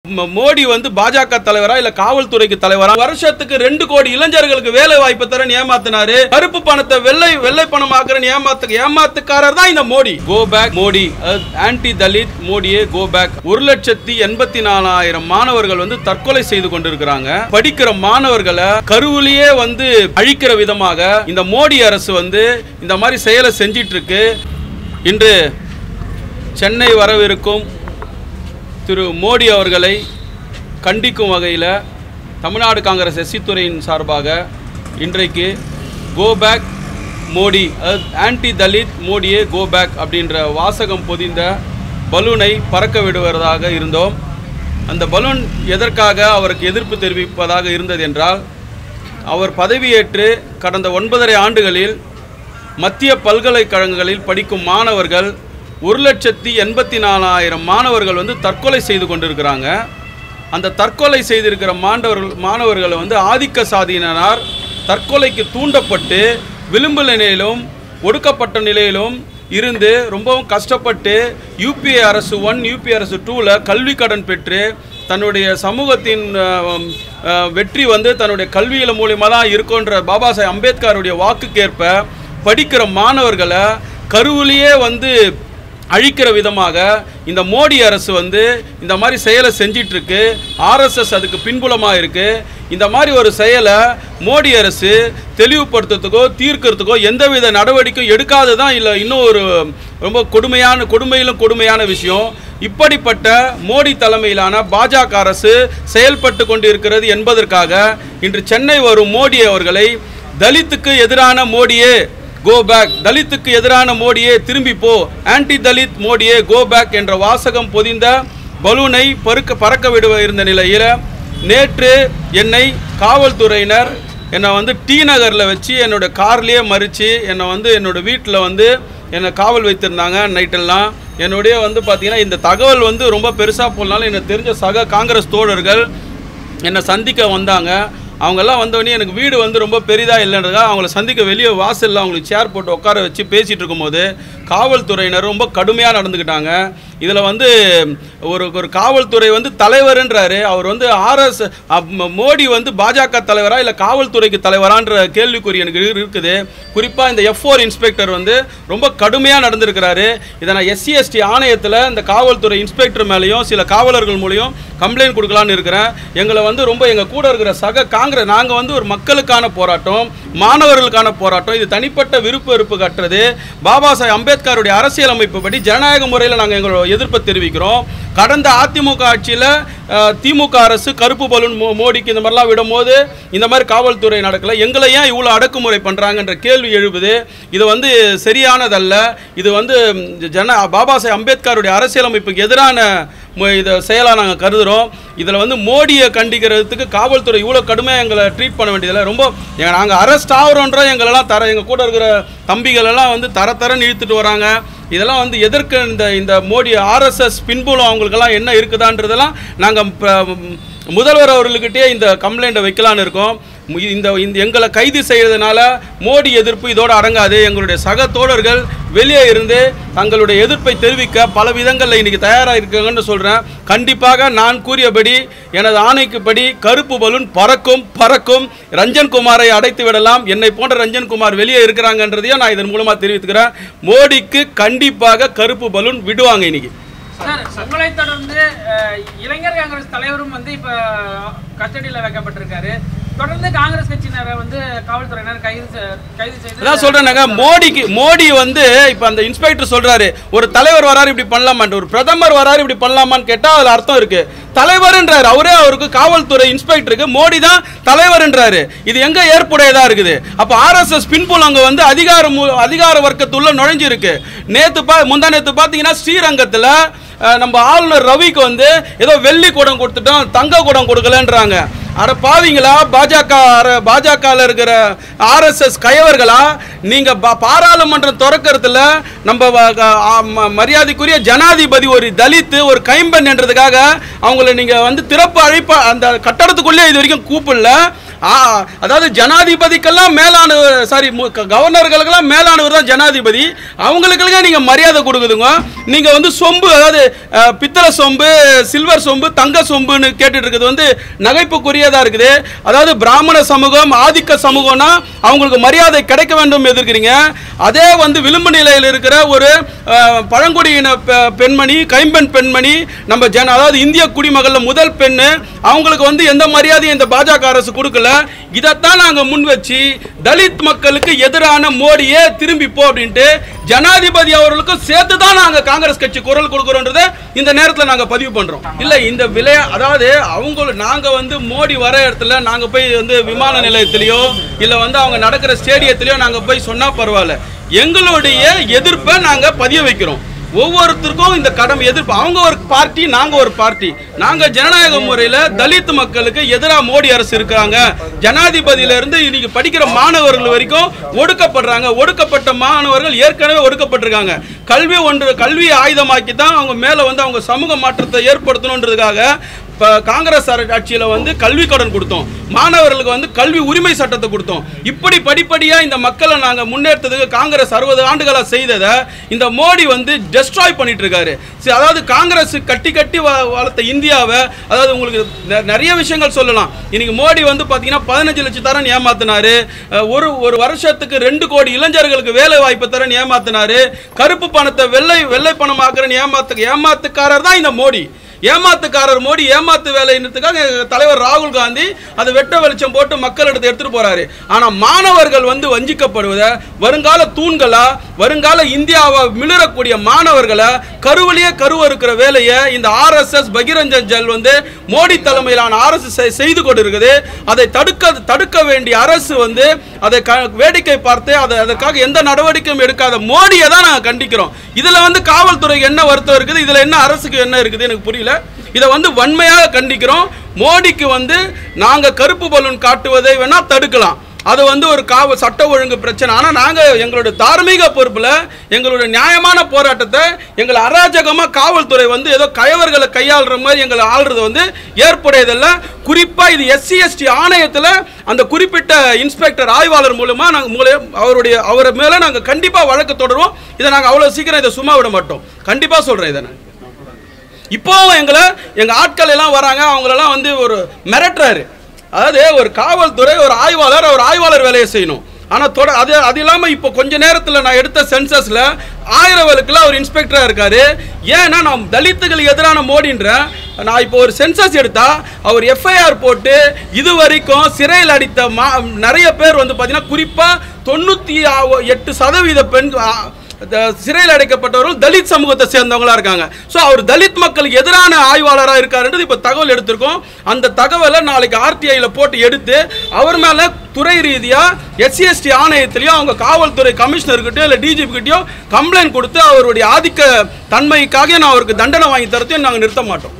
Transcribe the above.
மோடி வந்து பாஜக தலைவரா இல்ல காவல்துறைக்கு தலைவரா? வருஷத்துக்கு 2 கோடி இளைஞர்களுக்கு வேலை வாய்ப்பு தரன்னு ஏமாத்தினாரு. கருப்பு பணத்தை வெள்ளை பணமாக்குறன்னு ஏமாத்துக்காரர் தான் இந்த Modi. Go back Modi, anti Dalit மோடியே கோ பேக். 1,84,000 மாணவர்கள் வந்து தற்கொலை செய்து கொண்டிருக்கிறாங்க. படிக்கிற மாணவர்களை கருவிலேயே வந்து அழிக்கிற விதமாக இந்த மோடி அரசு வந்து இந்த மாதிரி செயலை செஞ்சிட்டு இருக்கு. இன்று சென்னை வரவிருக்கும் திரு மோடி அவர்களை கண்டிக்கும் வகையில் தமிழ்நாடு காங்கிரஸ் எஸ்சி துறையின் சார்பாக இன்றைக்கு go back Modi, anti Dalit மோடியே கோ பேக் அப்படின்ற வாசகம் பொதிந்த பலூனை பறக்க விடுவதாக இருந்தோம். அந்த பலூன் எதற்காக அவருக்கு எதிர்ப்பு தெரிவிப்பதாக இருந்தது என்றால், அவர் பதவியேற்று கடந்த 9.5 ஆண்டுகளில் மத்திய பல்கலைக்கழகங்களில் படிக்கும் மாணவர்கள் 1,84,000 மாணவர்கள் வந்து தற்கொலை செய்து கொண்டிருக்கிறாங்க. அந்த தற்கொலை செய்திருக்கிற மாணவர்கள் வந்து ஆதிக்க சாதியினர் தற்கொலைக்கு தூண்டப்பட்டு விளிம்பு நிலையிலும் ஒடுக்கப்பட்ட நிலையிலும் இருந்து ரொம்பவும் கஷ்டப்பட்டு யூபிஏ அரசு 1 யூபிஏ அரசு 2ல கல்வி கடன் பெற்று தன்னுடைய சமூகத்தின் வெற்றி வந்து தன்னுடைய கல்வியில் மூலியமாக தான் இருக்குன்ற பாபா சாஹேப் அம்பேத்கருடைய வாக்குக்கேற்ப படிக்கிற மாணவர்களை கருவிலேயே வந்து அழிக்கிற விதமாக இந்த மோடி அரசு வந்து இந்த மாதிரி செயலை செஞ்சிட்ருக்கு. ஆர்எஸ்எஸ் அதுக்கு பின்புலமாக இருக்குது. இந்த மாதிரி ஒரு செயலை மோடி அரசு தெளிவுபடுத்துறதுக்கோ தீர்க்கிறதுக்கோ எந்தவித நடவடிக்கையும் எடுக்காது தான் இல்லை இன்னும் ஒரு ரொம்ப கொடுமையிலும் கொடுமையான விஷயம். இப்படிப்பட்ட மோடி தலைமையிலான பாஜக அரசு செயல்பட்டு கொண்டிருக்கிறது என்பதற்காக இன்று சென்னை வரும் மோடி அவர்களை தலித்துக்கு எதிரான மோடியே கோ பேக், தலித்துக்கு எதிரான மோடியே திரும்பி போ, ஆன்டி தலித் மோடியே கோ பேக் என்ற வாசகம் பொதிந்த பலூனை பறக்க விடுவ இருந்த நிலையில் நேற்று என்னை காவல்துறையினர் என்னை வந்து டி நகரில் வச்சு என்னோடய கார்லேயே மறித்து என்னை வந்து என்னோடய வீட்டில் வந்து என்னை காவல் வைத்திருந்தாங்க நைட்டெல்லாம். என்னுடைய வந்து பார்த்திங்கன்னா இந்த தகவல் வந்து ரொம்ப பெருசாக போனாலும் எனக்கு தெரிஞ்ச சக காங்கிரஸ் தோழர்கள் என்னை சந்திக்க வந்தாங்க. அவங்கெல்லாம் வந்தோடனே எனக்கு வீடு வந்து ரொம்ப பெரிதாக இல்லைன்றதா அவங்கள சந்திக்க வெளியே வாசலில் அவங்களுக்கு சேர் போட்டு உட்கார வச்சு பேசிகிட்டு இருக்கும்போது காவல்துறையினர் ரொம்ப கடுமையாக நடந்துக்கிட்டாங்க. இதில் வந்து ஒரு காவல்துறை வந்து தலைவர்ன்றாரு. அவர் வந்து மோடி வந்து பாஜக தலைவரா இல்லை காவல்துறைக்கு தலைவரான்ற கேள்விக்குறி எனக்கு இருக்குது. குறிப்பாக இந்த F4 இன்ஸ்பெக்டர் வந்து ரொம்ப கடுமையாக நடந்திருக்கிறாரு. இதை நான் SC ST ஆணையத்தில் இந்த காவல்துறை இன்ஸ்பெக்டர் மேலேயும் சில காவலர்கள் மூலியம் கம்ப்ளைண்ட் கொடுக்கலான்னு இருக்கிறேன். எங்களை வந்து ரொம்ப எங்கள் கூட இருக்கிற சக காங்கிரஸ் நாங்கள் வந்து ஒரு மக்களுக்கான போராட்டம், மாணவர்களுக்கான போராட்டம், இது தனிப்பட்ட விருப்பு வெறுப்பு கட்டுறது. பாபா சாஹேப் அம்பேத்கருடைய அரசியலமைப்பு படி ஜனநாயக முறையில் நாங்கள் எங்களோட எதிர்ப்பை தெரிவிக்கிறோம். கடந்த அதிமுக ஆட்சியில் திமுக அரசு கருப்பு பலூன் மோடிக்கு இந்த மாதிரிலாம் விடும்போது இந்த மாதிரி காவல்துறை நடக்கலை. எங்களை ஏன் இவ்வளோ அடக்குமுறை பண்ணுறாங்கன்ற கேள்வி எழுப்புது. இது வந்து சரியானதல்ல. இது வந்து பாபா சாஹேப் அம்பேத்கருடைய அரசியலமைப்புக்கு எதிரான இதை செயலாக நாங்கள் கருதுகிறோம். இதில் வந்து மோடியை கண்டிக்கிறதுக்கு காவல்துறை இவ்வளோ கடுமையாக எங்களை ட்ரீட் பண்ண வேண்டியதில்லை. ரொம்ப நாங்கள் அரெஸ்ட் ஆகிறோன்ற எங்களெல்லாம் எங்கள் கூட இருக்கிற தம்பிகளெல்லாம் வந்து தரன்னு இழுத்துட்டு வராங்க. இதெல்லாம் வந்து எதற்கு இந்த மோடி RSS பின்புலம் அவங்களுக்கெல்லாம் என்ன இருக்குதான்றதெல்லாம் நாங்கள் முதல்வர் அவர்களுக்கிட்டே இந்த கம்ப்ளைண்ட்டை வைக்கலான்னு இருக்கோம். இந்த எங்களை கைது செய்கிறதுனால மோடி எதிர்ப்பு இதோடு அடங்காது. எங்களுடைய சக தோழர்கள் வெளியே இருந்து தங்களுடைய எதிர்ப்பை தெரிவிக்க பல விதங்களில் இன்றைக்கி தயாராக இருக்காங்கன்னு சொல்கிறேன். கண்டிப்பாக நான் கூறியபடி எனது ஆணைக்குப்படி கருப்பு பலூன் பறக்கும். ரஞ்சன் குமாரை அடைத்து விடலாம். என்னை போன்ற ரஞ்சன் குமார் வெளியே இருக்கிறாங்கன்றதையும் நான் இதன் மூலமாக தெரிவித்துக்கிறேன். மோடிக்கு கண்டிப்பாக கருப்பு பலூன் விடுவாங்க இன்னைக்கு. சார், உங்களை தொடர்ந்து இளைஞர் காங்கிரஸ் தலைவரும் வந்து இப்போ கஸ்டடியில் வைக்கப்பட்டிருக்காரு. தொடர்ந்து காங்கிரஸ் கட்சியினரை வந்து காவல்துறையினர் கைது செய்து அதான் சொல்றேன்னாங்க. மோடி வந்து இப்போ அந்த இன்ஸ்பெக்டர் சொல்றாரு ஒரு தலைவர் வராரு இப்படி பண்ணலாமான், ஒரு பிரதமர் வராரு இப்படி பண்ணலாமான்னு கேட்டால் அதில் அர்த்தம் இருக்கு. தலைவர்ன்றாரு அவரே. அவருக்கு காவல்துறை இன்ஸ்பெக்டருக்கு மோடி தான் தலைவர்ன்றாரு. இது எங்க ஏற்புடையதா இருக்குது? அப்போ RSS பின்புலம் அங்கே வந்து அதிகார வர்க்கத்துள்ள நுழைஞ்சிருக்கு. முந்தா நேற்று பார்த்தீங்கன்னா ஸ்ரீரங்கத்தில் நம்ம ஆளுநர் ரவிக்கு வந்து ஏதோ வெள்ளி குடம் கொடுத்துட்டோம், தங்க குடம் கொடுக்கலன்றாங்க. அட பாவீங்களா, பாஜகவில் இருக்கிற RSS கயவர்களா, நீங்க பாராளுமன்றம் திறக்கிறதுல நம்ம மரியாதைக்குரிய ஜனாதிபதி ஒரு தலித்து ஒரு கைம்பெண் என்றதுக்காக அவங்கள நீங்க வந்து திறப்பு அழைப்பா அந்த கட்டடத்துக்குள்ளே இது வரைக்கும் கூப்பிடல. அதாவது ஜனாதிபதிக்கெல்லாம் மேலானவர், சாரி கவர்னர்களுக்கெல்லாம் மேலானவர் தான் ஜனாதிபதி. அவங்களுக்கெல்லாம் நீங்கள் மரியாதை கொடுக்குதுங்க. நீங்கள் வந்து சொம்பு, அதாவது பித்தளை சொம்பு, சில்வர் சொம்பு, தங்க சொம்புன்னு கேட்டுட்டு இருக்குது வந்து நகைப்புக்குரியதாக இருக்குது. அதாவது பிராமண சமூகம், ஆதிக்க சமூகம்னா அவங்களுக்கு மரியாதை கிடைக்க வேண்டும் எதிர்க்கிறீங்க. அதே வந்து விளிம்பு நிலையில் இருக்கிற ஒரு பழங்குடியின பெண்மணி, கைம்பெண் பெண்மணி, நம்ம அதாவது இந்திய குடிமகளில் முதல் பெண்ணு, அவங்களுக்கு வந்து எந்த மரியாதையும் இந்த பாஜக அரசு கொடுக்கல. இதைத்தான் நாங்கள் முன் வச்சு தலித் மக்களுக்கு எதிரான மோடியே திரும்பிப்போ அப்படின்ட்டு ஜனாதிபதி அவர்களுக்கும் சேர்த்து தான் நாங்கள் காங்கிரஸ் கட்சி குரல் கொடுக்குறோன்றதை இந்த நேரத்தில் நாங்கள் பதிவு பண்ணுறோம். இல்லை இந்த அதாவது நாங்கள் வந்து மோடி வர இடத்துல நாங்கள் போய் வந்து விமான நிலையத்திலையோ இல்லை வந்து அவங்க நடக்கிற ஸ்டேடியத்திலையோ நாங்கள் போய் சொன்னால் பரவாயில்ல, எங்களுடைய எதிர்ப்பை நாங்கள் பதிய வைக்கிறோம். ஒவ்வொருத்தருக்கும் இந்த கடமை எதிர்ப்பு. அவங்க ஒரு பார்ட்டி, நாங்கள் ஒரு பார்ட்டி. நாங்கள் ஜனநாயக முறையில் தலித் மக்களுக்கு எதிராக மோடி அரசு இருக்கிறாங்க. ஜனாதிபதியிலிருந்து இன்னைக்கு படிக்கிற மாணவர்கள் வரைக்கும் ஒடுக்கப்படுறாங்க. ஒடுக்கப்பட்ட மாணவர்கள் ஏற்கனவே ஒடுக்கப்பட்டிருக்காங்க. கல்வி ஆயுதமாக்கி தான் அவங்க மேலே வந்து அவங்க சமூக மாற்றத்தை ஏற்படுத்தணுன்றதுக்காக காங்கிரஸ் ஆட்சியில் வந்து கல்வி கடன் கொடுத்தோம், மாணவர்களுக்கு வந்து கல்வி உரிமை சட்டத்தை கொடுத்தோம். இப்படி படிப்படியாக இந்த மக்களை நாங்கள் முன்னேற்றத்துக்கு காங்கிரஸ் 60 ஆண்டுகளாக செய்ததை இந்த மோடி வந்து டெஸ்ட்ராய் பண்ணிட்டு இருக்காரு. அதாவது காங்கிரஸ் கட்டி வளர்த்த இந்தியாவை, அதாவது உங்களுக்கு நிறைய விஷயங்கள் சொல்லலாம். இன்னைக்கு மோடி வந்து பார்த்தீங்கன்னா 15 லட்சம் தரன் ஏமாத்தினாரு. ஒரு வருஷத்துக்கு 2 கோடி இளைஞர்களுக்கு வேலை வாய்ப்பு தரன் ஏமாத்தினாரு. கருப்பு பணத்தை வெள்ளை பணமாக்குறன்னு ஏமாத்துக்காரர் தான் இந்த மோடி. ஏமாத்துக்காரர் மோடி. ஏமாத்து வேலைன்றதுக்காக தலைவர் ராகுல் காந்தி அதை வெட்ட வெளிச்சம் போட்டு மக்களிடத்தை எடுத்துட்டு போறாரு. ஆனால் மாணவர்கள் வந்து வஞ்சிக்கப்படுவதை, வருங்கால தூண்களா, வருங்கால இந்தியாவை மிளறக்கூடிய மாணவர்களை கருவிலேயே கருவறுக்கிற வேலையை இந்த RSS பகிரஞ்சன் ஜல் வந்து மோடி தலைமையிலான RSS செய்து கொண்டிருக்குது. அதை தடுக்க வேண்டிய அரசு வந்து அதை வேடிக்கை பார்த்து அதற்காக எந்த நடவடிக்கையும் எடுக்காத மோடியை தான் நாங்கள் கண்டிக்கிறோம். இதில் வந்து காவல்துறைக்கு என்ன வருத்தம் இருக்குது, இதில் என்ன அரசுக்கு என்ன இருக்குது எனக்கு புரியல. இதை வந்து வன்மையாக கண்டிக்கிறோம். மோடிக்கு வந்து நாங்கள் கருப்பு பலூன் காட்டுவதை வேணா தடுக்கலாம், அது வந்து ஒரு சட்ட ஒழுங்கு பிரச்சனை. ஆனால் நாங்கள் எங்களுடைய தார்மீக பொறுப்பில் எங்களுடைய நியாயமான போராட்டத்தை எங்களை அராஜகமாக காவல்துறை வந்து ஏதோ கயவர்களை கையாளுற மாதிரி எங்களை ஆள்றது வந்து ஏற்புடையதில்ல. குறிப்பாக இது SC ST ஆணையத்தில் அந்த குறிப்பிட்ட இன்ஸ்பெக்டர் ஆய்வாளர் மூலமாக நாங்கள் அவரை மேலே நாங்கள் கண்டிப்பாக வழக்கு தொடருவோம். இதை நாங்கள் அவ்வளோ சீக்கிரம் இதை சும்மா விட மாட்டோம். கண்டிப்பாக சொல்கிறேன் இதை. நான் இப்போவும் எங்கள் ஆட்கள் எல்லாம் வராங்க, அவங்களெல்லாம் வந்து ஒரு மிரட்டுறாரு. அதாவது ஒரு காவல்துறை, ஒரு ஆய்வாளர் வேலையை செய்யணும். ஆனால் அது இல்லாமல் இப்போ கொஞ்ச நேரத்தில் நான் எடுத்த சென்சஸில் 1000 வழக்கில் அவர் இன்ஸ்பெக்டராக இருக்காரு. ஏன்னா நான் தலித்துகளுக்கு எதிரான மோடின்றேன். நான் இப்போ ஒரு சென்சஸ் எடுத்தா அவர் FIR போட்டு இது வரைக்கும் சிறையில் அடித்த நிறைய பேர் வந்து பார்த்தீங்கன்னா குறிப்பாக 98% பெண் சிறையில் அடைக்கப்பட்டவர்கள் தலித் சமூகத்தை சேர்ந்தவங்களா இருக்காங்க. ஸோ அவர் தலித் மக்களுக்கு எதிரான ஆய்வாளராக இருக்காருன்றது இப்போ தகவல் எடுத்திருக்கோம். அந்த தகவலை நாளைக்கு RTIல போட்டு எடுத்து அவர் மேலே துறை ரீதியாக SC ST ஆணையத்திலையும் அவங்க காவல்துறை கமிஷனர்கிட்டயோ இல்லை DGP கிட்டயோ கம்ப்ளைண்ட் கொடுத்து அவருடைய ஆதிக்க தன்மைக்காக நான் அவருக்கு தண்டனை வாங்கி தரத்தையும் நாங்கள் நிறுத்த மாட்டோம்.